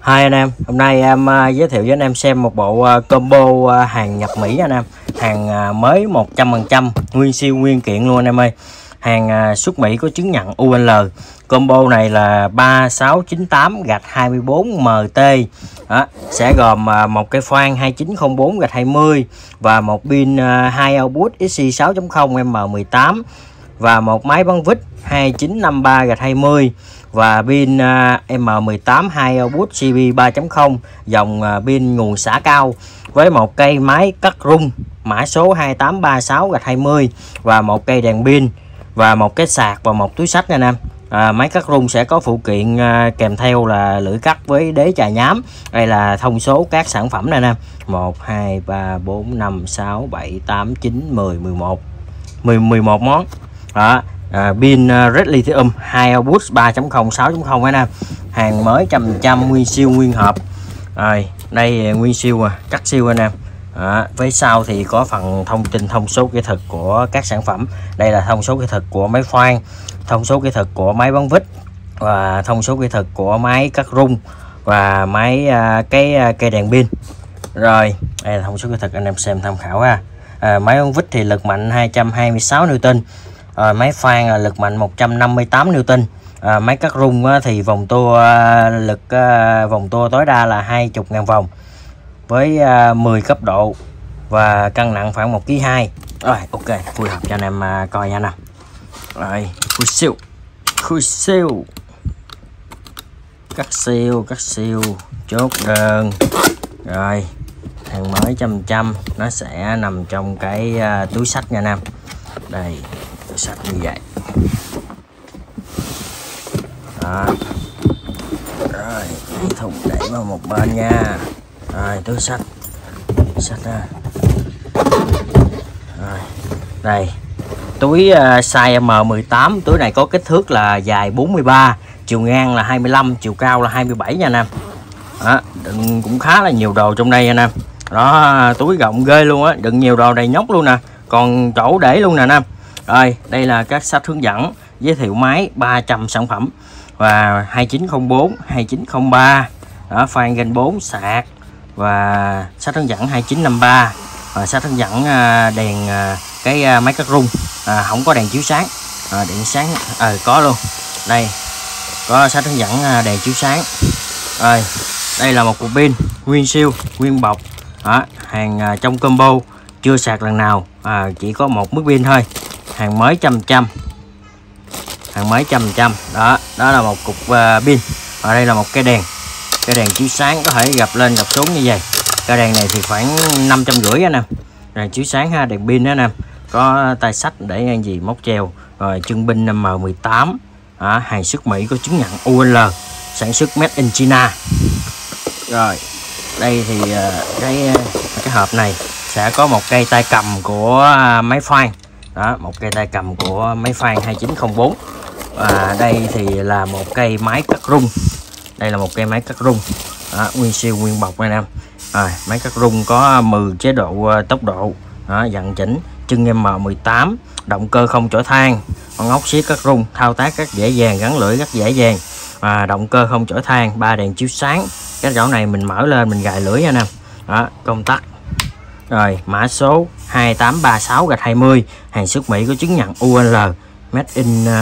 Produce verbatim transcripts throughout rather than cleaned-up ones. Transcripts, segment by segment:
Hai anh em, hôm nay em uh, giới thiệu với anh em xem một bộ uh, combo uh, hàng nhập Mỹ anh em. Hàng uh, mới một trăm phần trăm, nguyên siêu nguyên kiện luôn anh em ơi. Hàng uh, xuất Mỹ có chứng nhận u en lờ. Combo này là ba sáu chín tám gạch hai mươi bốn M T. Đó, sẽ gồm uh, một cái khoan hai chín không bốn gạch hai mươi và một pin uh, hai output X C sáu chấm không M mười tám và một máy bắn vít hai chín năm ba gạch hai mươi và pin uh, M mười tám hai output C B ba chấm không dòng uh, pin nguồn xả cao với một cây máy cắt rung mã số hai tám ba sáu gạch hai mươi và một cây đèn pin và một cái sạc và một túi xách nha anh em. À, máy cắt rung sẽ có phụ kiện à, kèm theo là lưỡi cắt với đế chà nhám. Đây là thông số các sản phẩm này nè: một hai ba bốn năm sáu bảy tám chín mười mười một mười mười một món. Đó, à, pin uh, Red Lithium hai output ba chấm không sáu chấm không nè. Hàng mới trăm phần trăm nguyên siêu nguyên hộp. Rồi, đây nguyên siêu à, cắt siêu anh em. À, với sau thì có phần thông tin thông số kỹ thuật của các sản phẩm. Đây là thông số kỹ thuật của máy khoan, thông số kỹ thuật của máy bắn vít và thông số kỹ thuật của máy cắt rung và máy à, cái à, cây đèn pin. Rồi, đây là thông số kỹ thuật anh em xem tham khảo ha. À, máy bắn vít thì lực mạnh hai trăm hai mươi sáu Newton. À, máy khoan là lực mạnh một trăm năm mươi tám Newton. À, máy cắt rung á, thì vòng tua à, lực à, vòng tua tối đa là hai mươi nghìn vòng với à, mười cấp độ và cân nặng khoảng một ki lô gam. Rồi, ok, phù hợp cho anh em à, coi nha nè. Rồi, khui siêu, khui siêu, cắt siêu, cắt siêu, chốt đơn. Rồi, hàng mới trăm trăm nó sẽ nằm trong cái à, túi xách nha anh em. Đây, túi xách như vậy. Đó. Rồi, thùng đẩy vào một bên nha. Rồi, túi xách, xách ra. Rồi, đây, túi uh, size M mười tám, túi này có kích thước là dài bốn mươi ba, chiều ngang là hai mươi lăm, chiều cao là hai mươi bảy nha anh em. Đó, đựng cũng khá là nhiều đồ trong đây anh em. Đó, túi rộng ghê luôn á, đựng nhiều đồ đầy nhóc luôn nè, còn chỗ để luôn nè anh em. Rồi, đây là các sách hướng dẫn giới thiệu máy ba trăm sản phẩm và hai chín không bốn, hai chín không ba, đó, fan gen bốn, sạc và sách hướng dẫn hai chín năm ba và sách hướng dẫn đèn cái máy cắt rung, à, không có đèn chiếu sáng, à, đèn sáng à, có luôn. Đây có sách hướng dẫn đèn chiếu sáng. Rồi, đây là một cục pin nguyên siêu nguyên bọc. Đó, hàng trong combo chưa sạc lần nào, à, chỉ có một mức pin thôi. Hàng mới trăm trăm, hàng mới trăm trăm. Đó, đó là một cục uh, pin và đây là một cái đèn, cái đèn chiếu sáng có thể gập lên gập xuống như vậy. Cái đèn này thì khoảng năm trăm rưỡi anh em. Đèn chiếu sáng ha, đèn pin đó anh em. Có tay sách để ăn gì móc treo. Rồi chân pin M mười tám. Đó, hàng xuất Mỹ có chứng nhận u en lờ, sản xuất made in China. Rồi, đây thì uh, cái cái hộp này sẽ có một cây tay cầm của uh, máy khoan. Đó, một cây tay cầm của máy khoan hai chín không bốn. Và đây thì là một cây máy cắt rung. Đây là một cây máy cắt rung. Đó, nguyên siêu nguyên bọc này em. Rồi, máy cắt rung có mười chế độ uh, tốc độ. Đó, dặn chỉnh, chân M mười tám, động cơ không chổi than, con ốc xí cắt rung, thao tác rất dễ dàng, gắn lưỡi rất dễ dàng. À, động cơ không chổi than, ba đèn chiếu sáng. Cái chỗ này mình mở lên mình gài lưỡi nha anh em. Đó, công tắc. Rồi, mã số hai tám ba sáu gạch hai mươi, hàng xuất Mỹ có chứng nhận u en lờ, made in uh,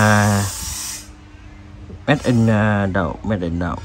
made in uh, đâu, made in đâu,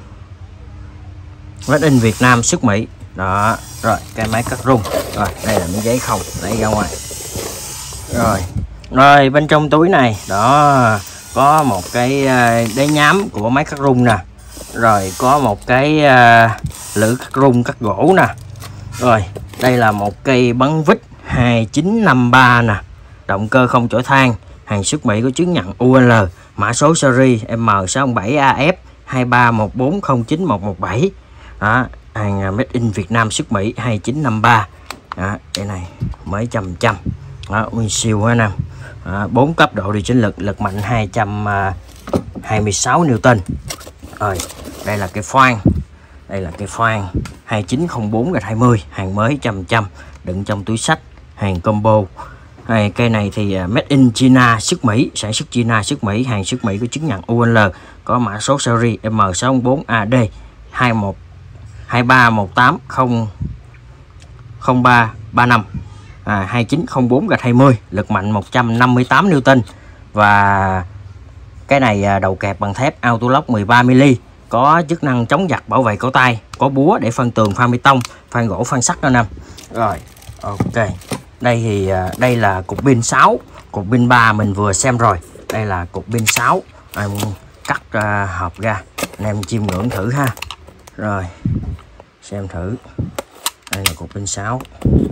made in Việt Nam xuất Mỹ. Đó, rồi cái máy cắt rung. Rồi, đây là miếng giấy không, lấy ra ngoài. Rồi, rồi bên trong túi này đó có một cái uh, đế nhám của máy cắt rung nè. Rồi có một cái uh, lưỡi cắt rung cắt gỗ nè. Rồi, đây là một cây bắn vít hai chín năm ba nè, động cơ không chổi than, hàng xuất Mỹ có chứng nhận u en lờ, mã số series M sáu bảy A F hai ba một bốn không chín một một bảy. Đó, hàng made in Việt Nam xuất Mỹ hai chín năm ba. Đó, cái này mới trăm trăm. Đó, nguyên siêu ha nè. bốn cấp độ điều chỉnh lực, lực mạnh hai trăm hai mươi sáu Newton. Rồi, đây là cái khoan. Đây là cái khoan hai chín không bốn gạch hai mươi, hàng mới trăm trăm, đựng trong túi xách, hàng combo. Đây, cây này thì made in China xuất Mỹ, sản xuất China xuất Mỹ, hàng xuất Mỹ có chứng nhận u en lờ, có mã số series M sáu bốn A D hai một hai ba một tám không không ba ba năm, à, hai chín không bốn gạch hai mươi, lực mạnh một trăm năm mươi tám Newton. Và cái này đầu kẹp bằng thép auto lock mười ba mi li, có chức năng chống giật, bảo vệ cổ tay, có búa để phân tường, phan bê tông, phan gỗ, phan sắt đó anh em. Rồi, ok. Đây thì đây là cục pin sáu, cục pin ba mình vừa xem rồi. Đây là cục pin sáu. Em cắt uh, hộp ra, anh em chiêm ngưỡng thử ha. Rồi, xem thử. Đây là cục pin sáu.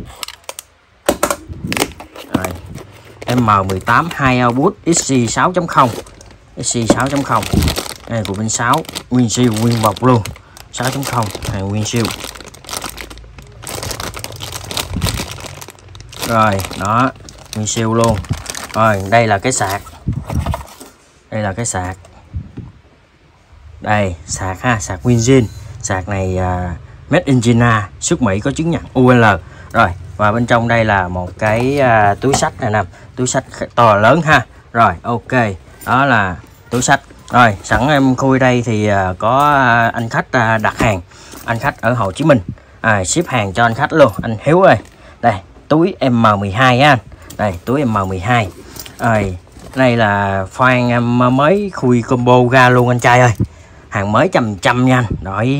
Rồi, M mười tám hai output ích xê sáu chấm không, ích xê sáu chấm không. Đây là cục pin sáu, nguyên siêu, nguyên bọc luôn, sáu chấm không, hàng nguyên siêu. Rồi, đó, nguyên siêu luôn. Rồi, đây là cái sạc. Đây là cái sạc. Đây, sạc ha, sạc nguyên zin. Sạc này uh, Made in China, xuất Mỹ, có chứng nhận u lờ. Rồi, và bên trong đây là một cái uh, túi sách này nè, túi sách to lớn ha. Rồi, ok, đó là túi sách. Rồi, sẵn em khui đây thì uh, có uh, anh khách uh, đặt hàng, anh khách ở Hồ Chí Minh, à, ship hàng cho anh khách luôn, anh Hiếu ơi. Đây, túi M mười hai á anh. Đây, túi M mười hai. Rồi, đây là khoan em mới khui combo ra luôn anh trai ơi. Hàng mới trăm trăm nha anh. Rồi,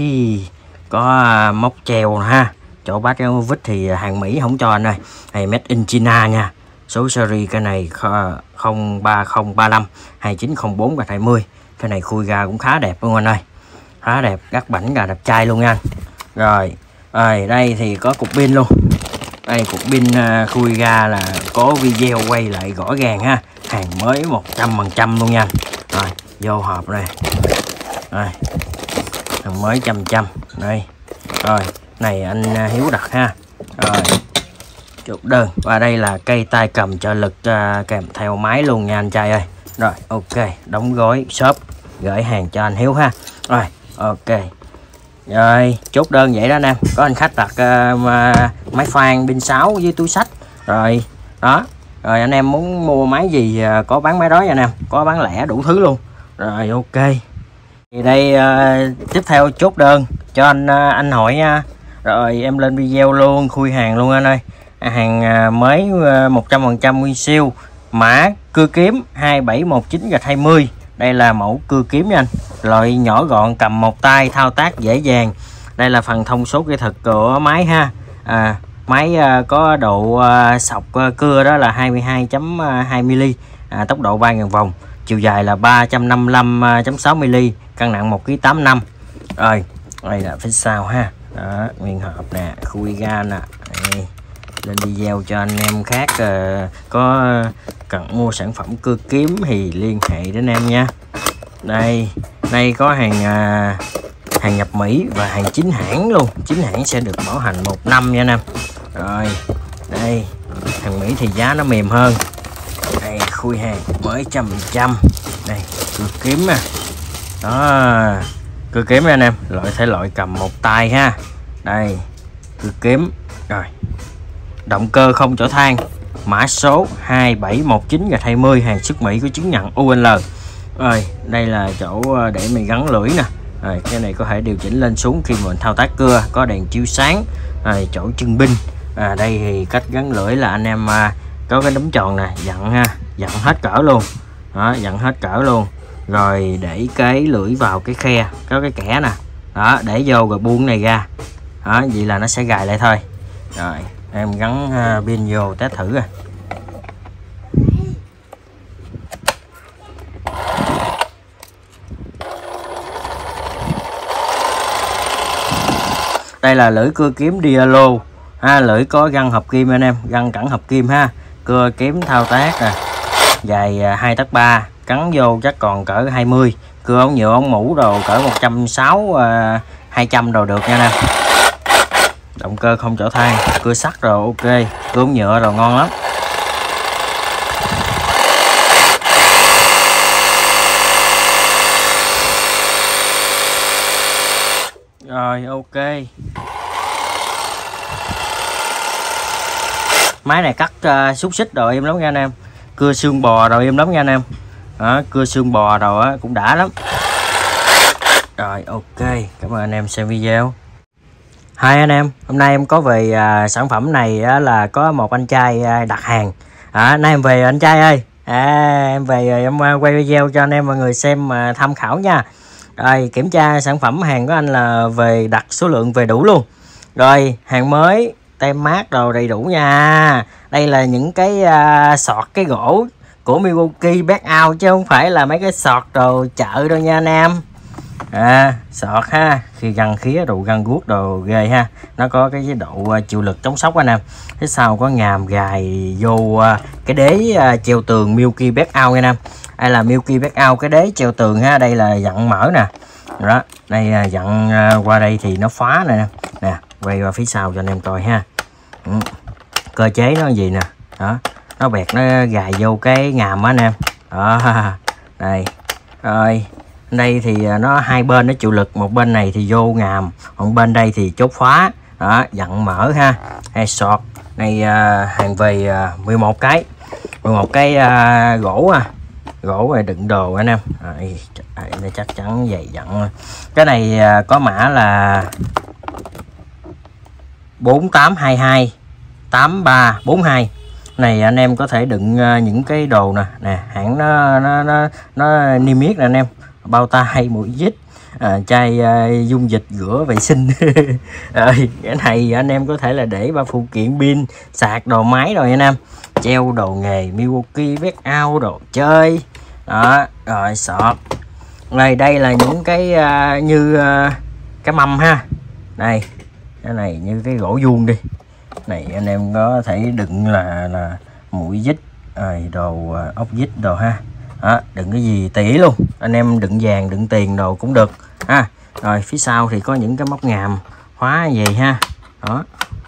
có uh, móc treo ha. Chỗ bát cái vít thì hàng Mỹ không cho anh ơi. Này Made in China nha. Số series cái này không ba không ba lăm hai chín không bốn gạch hai mươi. Cái này khui ra cũng khá đẹp luôn anh ơi. Khá đẹp, gắt bảnh gà đẹp trai luôn nha anh. Rồi, rồi đây thì có cục pin luôn. Đây cục pin uh, khui ra là có video quay lại rõ ràng ha. Hàng mới một trăm phần trăm luôn nha anh. Rồi, vô hộp này. Rồi, hàng mới trăm trăm. Đây, rồi, này anh Hiếu đặt ha. Rồi, chốt đơn. Và đây là cây tay cầm trợ lực uh, kèm theo máy luôn nha anh trai ơi. Rồi, ok, đóng gói shop gửi hàng cho anh Hiếu ha. Rồi, ok. Rồi, chốt đơn vậy đó anh em. Có anh khách đặt uh, máy phan pin sáu với túi sách. Rồi, đó. Rồi anh em muốn mua máy gì uh, có bán máy đó nha anh em. Có bán lẻ đủ thứ luôn. Rồi, ok. Thì đây uh, tiếp theo chốt đơn cho anh uh, anh hỏi nha. Rồi em lên video luôn, khui hàng luôn anh ơi. Hàng uh, mới uh, một trăm phần trăm nguyên siêu, mã cưa kiếm hai bảy một chín gạch hai mươi. Đây là mẫu cưa kiếm nha anh. Loại nhỏ gọn, cầm một tay, thao tác dễ dàng. Đây là phần thông số kỹ thuật của máy ha. À, máy uh, có độ uh, sọc uh, cưa đó là hai mươi hai chấm hai mi li, à, tốc độ ba nghìn vòng, chiều dài là ba trăm năm mươi lăm chấm sáu mi li, cân nặng một ki tám mươi lăm. Rồi, đây là phía sau ha. Đó, nguyên hộp nè, khui ra nè. Đây, lên video cho anh em khác uh, có cần mua sản phẩm cưa kiếm thì liên hệ đến em nha. Đây, đây có hàng uh, hàng nhập Mỹ và hàng chính hãng luôn. Chính hãng sẽ được bảo hành một năm nha anh em. Rồi, đây, hàng Mỹ thì giá nó mềm hơn. Đây, khui hàng mới trăm trăm. Đây, cưa kiếm nè. Đó, cưa kiếm nha anh em, loại thể loại cầm một tay ha. Đây, cưa kiếm. Rồi, động cơ không chở than, mã số hai bảy một chín gạch hai mươi, hàng xuất Mỹ, có chứng nhận u lờ. Rồi, đây là chỗ để mình gắn lưỡi nè. Rồi, cái này có thể điều chỉnh lên xuống khi mình thao tác cưa, có đèn chiếu sáng. Rồi, chỗ chân pin. À, đây thì cách gắn lưỡi là anh em à, có cái nấm tròn nè, dặn ha, dặn hết cỡ luôn. Đó, dặn hết cỡ luôn. Rồi để cái lưỡi vào cái khe, có cái kẽ nè. Đó, để vô rồi buông này ra. Đó, vậy là nó sẽ gài lại thôi. Rồi, em gắn pin uh, vô test thử rồi. Đây là lưỡi cưa kiếm Dialo ha, lưỡi có găng hợp kim anh em, găng cẳng hợp kim ha. Cưa kiếm thao tác nè, dài hai tấc ba, cắn vô chắc còn cỡ hai mươi. Cưa ống nhựa ống mũ đồ cỡ một trăm sáu mươi, hai trăm đồ được nha nè. Động cơ không chở than, cưa sắt rồi ok, cưa ống nhựa rồi ngon lắm. Rồi ok. Máy này cắt uh, xúc xích rồi em lắm nha anh em. Cưa xương bò rồi em lắm nha anh em. Đó, cưa xương bò rồi á cũng đã lắm. Rồi ok, cảm ơn anh em xem video. Hai anh em, hôm nay em có về à, sản phẩm này á, là có một anh trai à, đặt hàng. À, nay em về anh trai ơi, à, em về rồi em à, quay video cho anh em mọi người xem mà tham khảo nha. Rồi kiểm tra sản phẩm hàng của anh là về đặt số lượng về đủ luôn. Rồi hàng mới, tem mát đồ đầy đủ nha. Đây là những cái à, sọt cái gỗ của Milwaukee Backout chứ không phải là mấy cái sọt đồ chợ đâu nha anh em. À, sọt ha, khi găng khía đồ găng guốc đồ ghê ha, nó có cái chế độ uh, chịu lực chống sốc anh em. Phía sau có ngàm gài vô uh, cái đế uh, treo tường Milwaukee Backout nha anh em. Đây là Milwaukee Backout cái đế treo tường ha, đây là dặn mở nè. Đó, đây uh, dặn uh, qua đây thì nó phá nè nè, quay qua phía sau cho anh em coi ha. Ừ. Cơ chế nó gì nè, đó, nó bẹt nó gài vô cái ngàm á anh em. Đó, đây, rồi. Đây thì nó hai bên nó chịu lực, một bên này thì vô ngàm, còn bên đây thì chốt khóa. Đó, dặn mở ha, hay sọt này à, hàng về à, mười một cái mười một cái à, gỗ à gỗ này đựng đồ anh em. Đây, đây chắc chắn dày dặn. Cái này à, có mã là bốn tám hai hai tám ba bốn hai. Này anh em có thể đựng uh, những cái đồ nè nè, hãng nó nó nó nó niêm yết nè anh em, bao tay, mũi dít, à, chai uh, dung dịch rửa vệ sinh. Rồi cái này anh em có thể là để ba phụ kiện pin, sạc đồ máy rồi anh em, treo đồ nghề Milwaukee Backout đồ chơi. Đó, rồi sọt. Rồi đây là những cái uh, như uh, cái mâm ha. Đây, cái này như cái gỗ vuông đi. Này anh em có thể đựng là là mũi dít rồi đồ ốc dít đồ ha. Đó, đựng cái gì tỉ luôn, anh em đựng vàng đựng tiền đồ cũng được ha. Rồi phía sau thì có những cái móc ngàm khóa gì ha. Đó,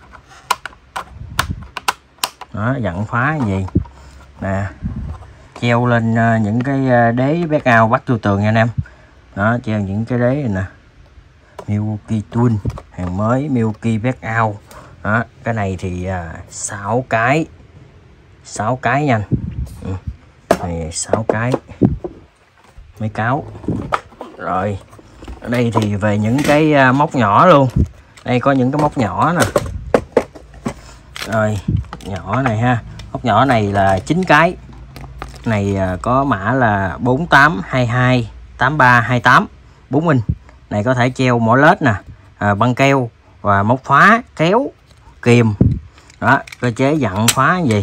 đó dặn khóa gì nè, treo lên uh, những cái đế Backout bắt vô tường nha anh em. Đó, treo những cái đế này nè, Milwaukee Twin hàng mới Milwaukee Backout. Đó, cái này thì à, sáu cái sáu cái nha anh. Ừ. Này sáu cái mấy cáo. Rồi ở đây thì về những cái à, móc nhỏ luôn. Đây có những cái móc nhỏ nè. Rồi nhỏ này ha, móc nhỏ này là chín cái. Này à, có mã là bốn tám hai hai tám ba hai tám bốn inch. Này có thể treo mỏ lết nè, à, băng keo và móc khóa kéo kìm. Đó, cơ chế dặn khóa gì.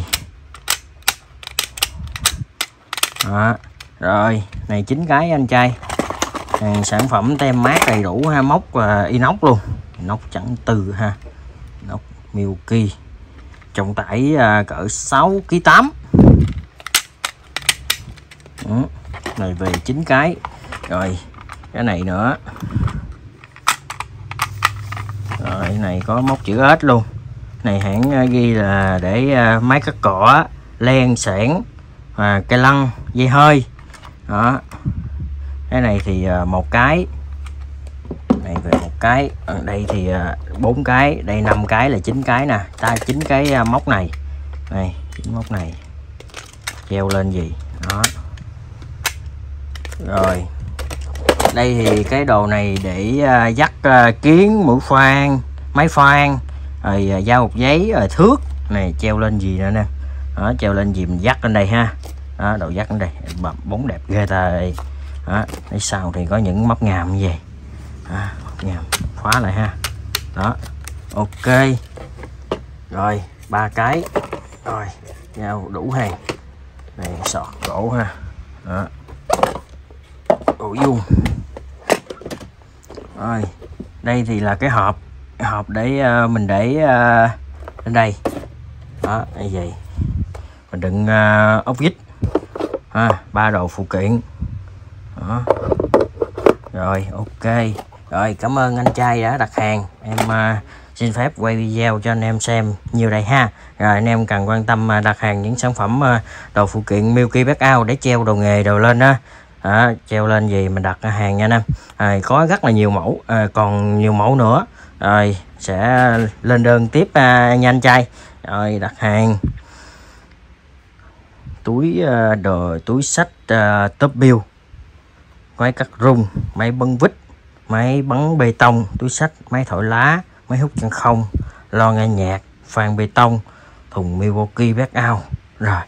Đó, rồi này chín cái anh trai. Này, sản phẩm tem mát đầy đủ ha, móc uh, inox luôn, inox chẳng từ ha, inox Milwaukee, trọng tải uh, cỡ sáu ki lô tám. Ừ, này về chín cái. Rồi cái này nữa. Rồi cái này có móc chữ ếch luôn. Này hãng ghi là để máy cắt cỏ, len sẻn và cây lăn, dây hơi. Đó, cái này thì một cái, này về một cái, ở đây thì bốn cái, đây năm cái là chín cái nè, ta chín cái móc này, này chín móc này treo lên gì đó. Rồi đây thì cái đồ này để dắt kiến, mũi khoan, máy khoan, rồi dao hộp giấy, rồi thước này treo lên gì nữa nè. Đó, treo lên gì mình dắt lên đây ha. Đó, đầu dắt lên đây, bóng đẹp ghê ta đây. Đó, phía sau thì có những móc ngàm như vậy. Đó, móc ngàm khóa lại ha. Đó, ok. Rồi ba cái. Rồi nhau đủ hàng. Này sọt gỗ ha. Đó, gỗ vuông. Rồi đây thì là cái hộp, cái hộp để uh, mình để uh, lên đây. Đó, như vậy mình đựng uh, ốc vít ha, ba đồ phụ kiện. Đó. Rồi ok. Rồi cảm ơn anh trai đã đặt hàng. Em uh, xin phép quay video cho anh em xem nhiều đây ha. Rồi anh em cần quan tâm uh, đặt hàng những sản phẩm uh, đồ phụ kiện Milwaukee Backout để treo đồ nghề đồ lên đó. Đó, treo lên gì mình đặt hàng nha anh em. À, có rất là nhiều mẫu, à, còn nhiều mẫu nữa. Rồi sẽ lên đơn tiếp à, nha anh trai. Rồi đặt hàng túi à, đồ túi sách à, top bill, máy cắt rung, máy bưng vít, máy bắn bê tông, túi xách, máy thổi lá, máy hút chân không, lo nghe nhạc, phan bê tông, thùng Milwaukee backout. Rồi,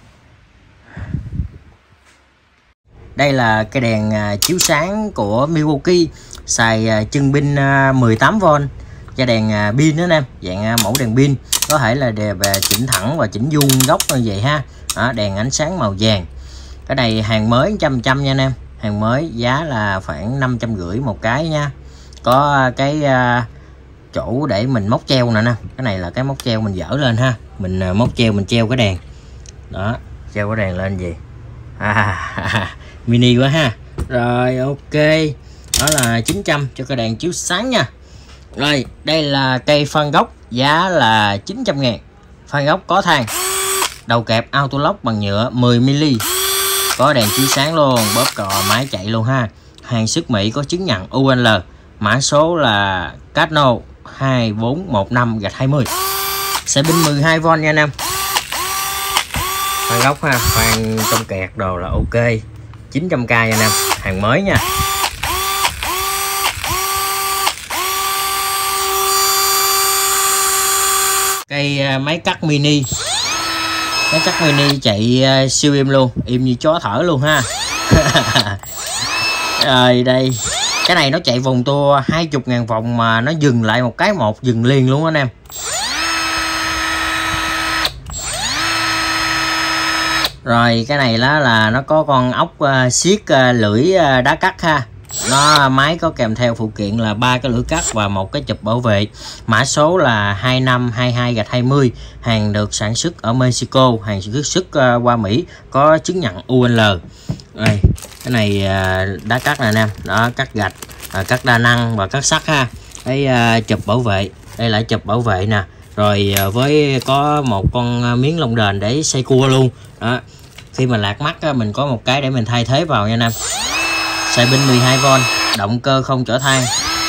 đây là cái đèn chiếu sáng của Milwaukee, xài chân pin mười tám vôn, cái đèn pin đó em, dạng mẫu đèn pin, có thể là đèn chỉnh thẳng và chỉnh vuông góc như vậy ha. Đó, đèn ánh sáng màu vàng. Cái này hàng mới trăm trăm nha anh em, hàng mới giá là khoảng năm trăm rưỡi một cái nha. Có cái uh, chỗ để mình móc treo nè nè, cái này là cái móc treo mình dỡ lên ha, mình uh, móc treo mình treo cái đèn đó, treo cái đèn lên gì à, mini quá ha. Rồi ok, đó là chín trăm cho cái đèn chiếu sáng nha. Rồi đây là cây phan gốc, giá là chín trăm ngàn. Phan gốc có than, đầu kẹp auto lock bằng nhựa mười mi li, có đèn chiếu sáng luôn, bóp cò máy chạy luôn ha. Hàng xuất Mỹ, có chứng nhận u en lờ, mã số là Cardno hai bốn một năm gạch hai mươi, xe pin mười hai vôn nha anh em. Phan gốc ha, phan trong kẹt đồ là ok, chín trăm k nha anh em, hàng mới nha. Cây máy cắt mini, máy cắt mini chạy siêu im luôn, im như chó thở luôn ha. Rồi đây, cái này nó chạy vòng tua hai mươi ngàn vòng mà nó dừng lại một cái một, dừng liền luôn anh em. Rồi cái này đó là nó có con ốc uh, xiết uh, lưỡi uh, đá cắt ha. Nó máy có kèm theo phụ kiện là ba cái lưỡi cắt và một cái chụp bảo vệ. Mã số là hai năm hai hai gạch hai mươi, hàng được sản xuất ở Mexico, hàng sản xuất uh, qua Mỹ, có chứng nhận u en lờ. Đây, cái này uh, đá cắt nè anh em, đó, cắt gạch, uh, cắt đa năng và cắt sắt ha. Cái uh, chụp bảo vệ, đây là chụp bảo vệ nè. Rồi uh, với có một con uh, miếng lông đền để xây cua luôn. Đó. Khi mà lạc mắt uh, mình có một cái để mình thay thế vào nha anh em. Xài pin mười hai vôn, động cơ không chở than.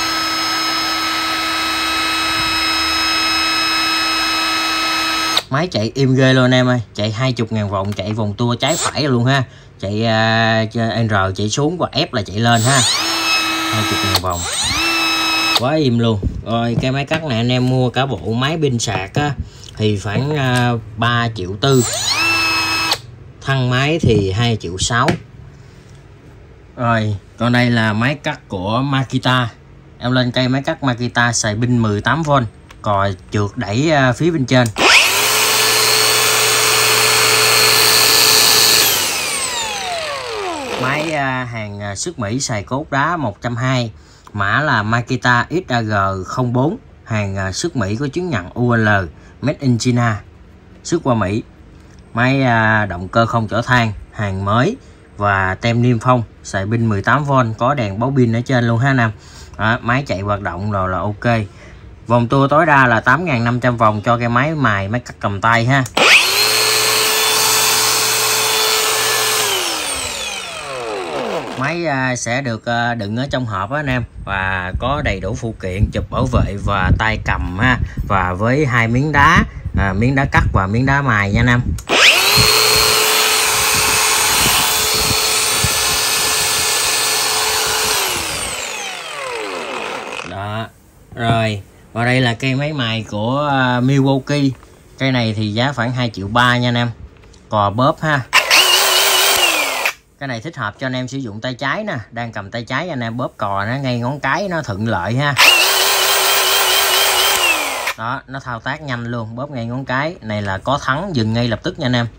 Máy chạy im ghê luôn anh em ơi, chạy hai mươi ngàn vòng, chạy vòng tua trái phải luôn ha. Chạy uh, R chạy xuống và F là chạy lên ha. hai mươi ngàn vòng. Quá im luôn. Rồi cái máy cắt này anh em mua cả bộ máy pin sạc á thì khoảng uh, ba triệu tư. Thăng máy thì hai triệu sáu. Rồi, còn đây là máy cắt của Makita. Em lên cây máy cắt Makita xài pin mười tám vôn, còi trượt đẩy phía bên trên. Máy uh, hàng xuất Mỹ, xài cốt đá một trăm hai mươi, mã là Makita ích a giê không bốn, hàng uh, xuất Mỹ, có chứng nhận u en lờ, made in China, xuất qua Mỹ. Máy uh, động cơ không chở than, hàng mới và tem niêm phong, xài pin mười tám vôn, có đèn báo pin ở trên luôn ha nam. Đó, máy chạy hoạt động rồi là ok. Vòng tua tối đa là tám nghìn năm trăm vòng cho cái máy mài, máy cắt cầm tay ha. Máy uh, sẽ được uh, đựng ở trong hộp á anh em, và có đầy đủ phụ kiện, chụp bảo vệ và tay cầm ha, và với hai miếng đá, uh, miếng đá cắt và miếng đá mài nha anh em. Đó. Rồi, và đây là cây máy mài của uh, Milwaukee. Cây này thì giá khoảng hai triệu ba nha anh em. Cò bóp ha. Cái này thích hợp cho anh em sử dụng tay trái nè, đang cầm tay trái anh em bóp cò nó ngay ngón cái nó thuận lợi ha. Đó, nó thao tác nhanh luôn, bóp ngay ngón cái. Này là có thắng dừng ngay lập tức nha anh em.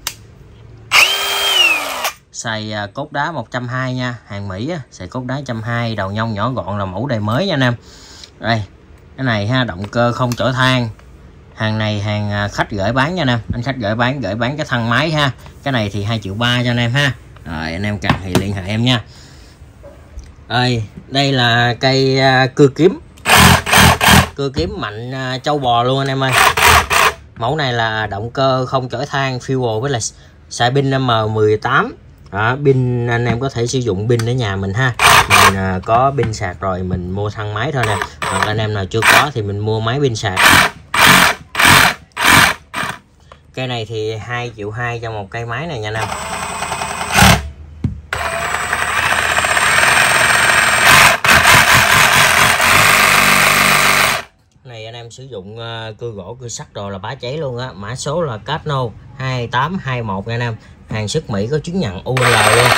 Xài uh, cốt đá một trăm hai mươi nha, hàng Mỹ á, xài cốt đá một trăm hai mươi, đầu nhông nhỏ gọn là mẫu đời mới nha anh em. Đây, cái này ha, động cơ không chở than. Hàng này hàng uh, khách gửi bán nha anh em, anh khách gửi bán gửi bán cái thân máy ha. Cái này thì hai triệu ba cho anh em ha. Rồi anh em cần thì liên hệ em nha. Rồi, đây là cây uh, cưa kiếm. Cưa kiếm mạnh uh, trâu bò luôn anh em ơi. Mẫu này là động cơ không chở than, fuel với là xài pin M mười tám. Đó, pin anh em có thể sử dụng pin ở nhà mình ha. Mình à, có pin sạc rồi mình mua thang máy thôi nè. Hoặc anh em nào chưa có thì mình mua máy pin sạc. Cây này thì hai triệu hai cho một cây máy này nha anh em. em sử dụng uh, cưa gỗ cưa sắt đồ là bá cháy luôn á. Mã số là Catno hai tám hai một nha anh em, hàng xuất Mỹ có chứng nhận u lờ luôn.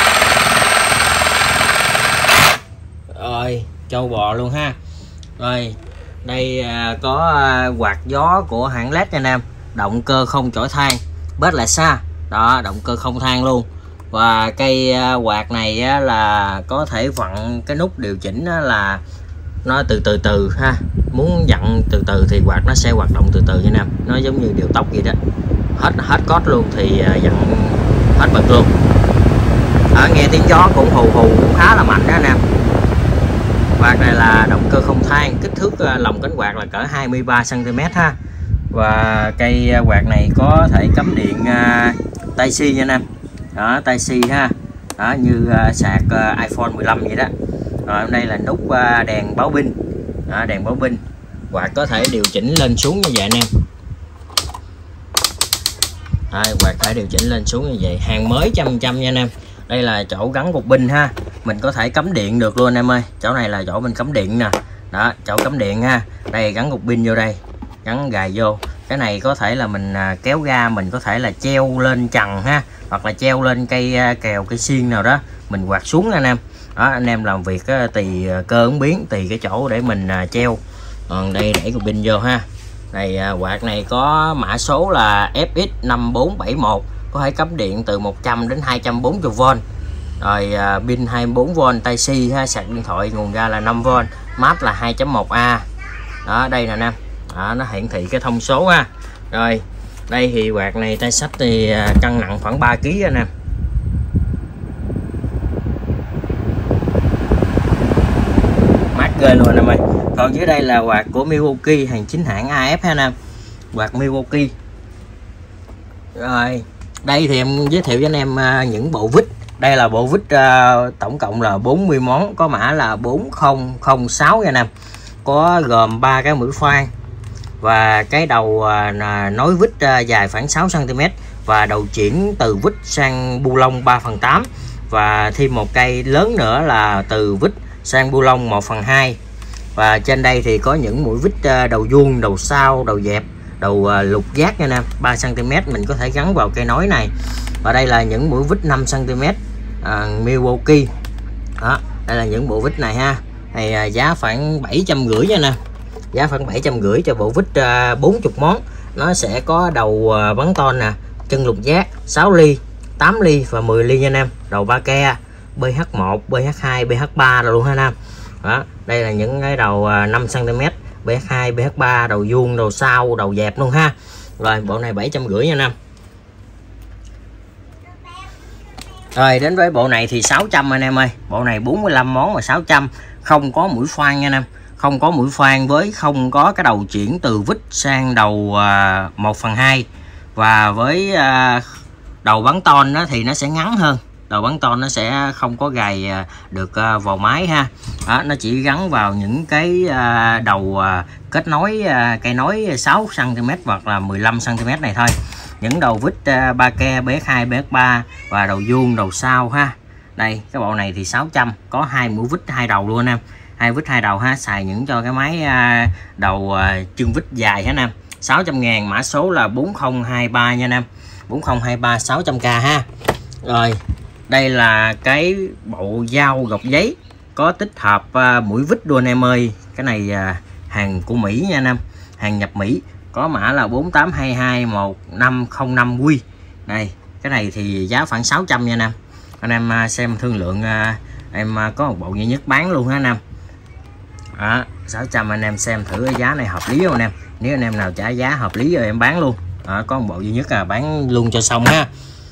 Rồi trâu bò luôn ha. Rồi đây uh, có uh, quạt gió của hãng led nha anh em, động cơ không chổi than, bết lại xa đó, động cơ không than luôn. Và cây uh, quạt này á, là có thể vặn cái nút điều chỉnh á, là nó từ từ từ ha, muốn dặn từ từ thì quạt nó sẽ hoạt động từ từ nha anh em, nó giống như điều tốc vậy đó, hết hết cốt luôn thì uh, dặn hết bật luôn. Ở nghe tiếng gió cũng hù hù cũng khá là mạnh đó anh em. Quạt này là động cơ không than, kích thước uh, lồng cánh quạt là cỡ hai mươi ba xăng ti mét ha. Và cây uh, quạt này có thể cắm điện uh, Type-C nha anh em. Đó, Type-C ha. Đó, như uh, sạc uh, iPhone mười lăm vậy đó. Rồi đây là nút uh, đèn báo pin. Đó, đèn báo pin. Quạt có thể điều chỉnh lên xuống như vậy anh em. Đây, quạt có thể điều chỉnh lên xuống như vậy, hàng mới trăm trăm nha anh em. Đây là chỗ gắn cục pin ha, mình có thể cắm điện được luôn anh em ơi. Chỗ này là chỗ mình cắm điện nè. Đó, chỗ cắm điện ha. Đây gắn cục pin vô đây, gắn gài vô. Cái này có thể là mình uh, kéo ra, mình có thể là treo lên trần ha, hoặc là treo lên cây uh, kèo cây xiên nào đó mình quạt xuống anh em. Đó, anh em làm việc uh, tùy uh, cơ ứng biến, tùy cái chỗ để mình uh, treo. Còn đây để cục pin vô ha. Này uh, quạt này có mã số là F X năm bốn bảy một, có thể cắm điện từ một trăm đến hai trăm bốn mươi vôn. Rồi uh, pin hai mươi bốn vôn Type-C ha, sạc điện thoại nguồn ra là năm vôn, map là hai chấm một A. Đó, đây nè anh em. Đó, nó hiển thị cái thông số ha. Rồi đây thì quạt này tay sách thì uh, cân nặng khoảng ba ki lô gam anh em. Mát ghê luôn anh em ơi. Còn dưới đây là quạt của Milwaukee, hàng chính hãng A F ha anh em. Quạt Milwaukee. Rồi đây thì em giới thiệu với anh em uh, những bộ vít. Đây là bộ vít uh, tổng cộng là bốn mươi món, có mã là bốn không không sáu nha anh em. Có gồm ba cái mũi khoan và cái đầu uh, nối vít uh, dài khoảng sáu xăng ti mét, và đầu chuyển từ vít sang bu lông ba phần tám, và thêm một cây lớn nữa là từ vít sang bu lông một phần hai. Và trên đây thì có những mũi vít uh, đầu vuông, đầu sau, đầu dẹp, đầu uh, lục giác nha anh em, ba xăng ti mét mình có thể gắn vào cây nối này. Và đây là những mũi vít năm xăng ti mét uh, Milwaukee. Đó, đây là những bộ vít này ha. Này uh, giá khoảng bảy trăm rưỡi nha nè. Giá khoảng bảy trăm rưỡi cho bộ vít uh, bốn mươi món. Nó sẽ có đầu uh, bắn ton nè, chân lục giác, sáu ly, tám ly và mười ly nha anh em. Đầu ba ke, B H một, B H hai, B H ba rồi luôn ha anh em. Đó, đây là những cái đầu uh, năm xăng ti mét, B H hai, B H ba, đầu vuông, đầu sau, đầu dẹp luôn ha. Rồi bộ này bảy trăm rưỡi nha anh em. Rồi đến với bộ này thì sáu trăm anh em ơi. Bộ này bốn mươi lăm món mà sáu trăm, không có mũi khoan nha anh em. Không có mũi khoan, với không có cái đầu chuyển từ vít sang đầu uh, một phần hai. Và với uh, đầu bắn ton đó thì nó sẽ ngắn hơn. Đầu bắn ton nó sẽ không có gài uh, được uh, vào máy ha. Đó, nó chỉ gắn vào những cái uh, đầu uh, kết nối uh, cây nối sáu xăng ti mét hoặc là mười lăm xăng ti mét này thôi. Những đầu vít uh, ba ke, B H hai, B H ba và đầu vuông, đầu sau ha. Đây cái bộ này thì sáu trăm, có hai mũi vít hai đầu luôn anh em. Hai vít hai đầu ha, xài những cho cái máy uh, đầu uh, chân vít dài ha anh em. sáu trăm ngàn, mã số là bốn không hai ba nha anh em. bốn không hai ba sáu trăm k ha. Rồi đây là cái bộ dao gọt giấy có tích hợp uh, mũi vít luôn anh em ơi. Cái này uh, hàng của Mỹ nha anh em, hàng nhập Mỹ, có mã là bốn tám hai hai một năm không năm Q. Đây cái này thì giá khoảng sáu trăm nha anh em. Anh em uh, xem thương lượng, uh, em uh, có một bộ duy nhất bán luôn ha anh em. Đó, sáu trăm anh em xem thử cái giá này hợp lý không anh em. Nếu anh em nào trả giá hợp lý rồi em bán luôn. Đó, có một bộ duy nhất là bán luôn cho xong ha.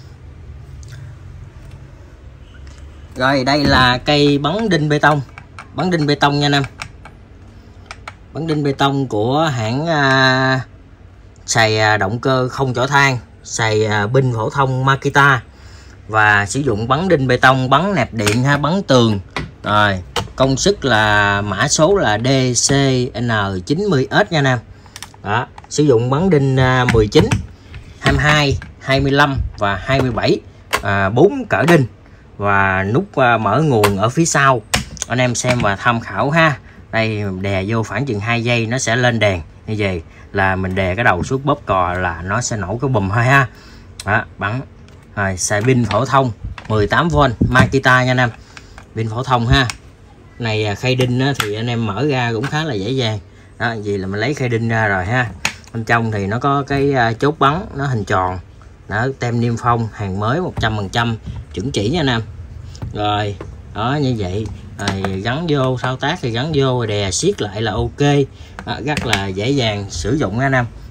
Rồi đây là cây bắn đinh bê tông, bắn đinh bê tông nha anh em. Bắn đinh bê tông của hãng uh, xài động cơ không chổi than, xài uh, pin phổ thông Makita, và sử dụng bắn đinh bê tông, bắn nẹp điện ha, bắn tường. Rồi công suất là mã số là D C N chín mươi S nha anh em. Đó, sử dụng bắn đinh uh, mười chín, hai mươi hai, hai mươi lăm và hai mươi bảy, uh, bốn cỡ đinh, và nút uh, mở nguồn ở phía sau. Anh em xem và tham khảo ha. Đây đè vô khoảng chừng hai giây nó sẽ lên đèn, như vậy là mình đè cái đầu xuống bóp cò là nó sẽ nổ cái bùm thôi ha. Đó, bắn rồi. Xài pin phổ thông mười tám vôn Makita nha anh em, pin phổ thông ha. Này khay đinh á, thì anh em mở ra cũng khá là dễ dàng. Đó, vậy là mình lấy khay đinh ra rồi ha. Bên trong thì nó có cái chốt bắn nó hình tròn. Đó, tem niêm phong hàng mới một trăm phần trăm chuẩn chỉ nha anh em. Rồi, đó như vậy. Rồi, gắn vô thao tác thì gắn vô đè siết lại là ok. Đó, rất là dễ dàng sử dụng nha anh em.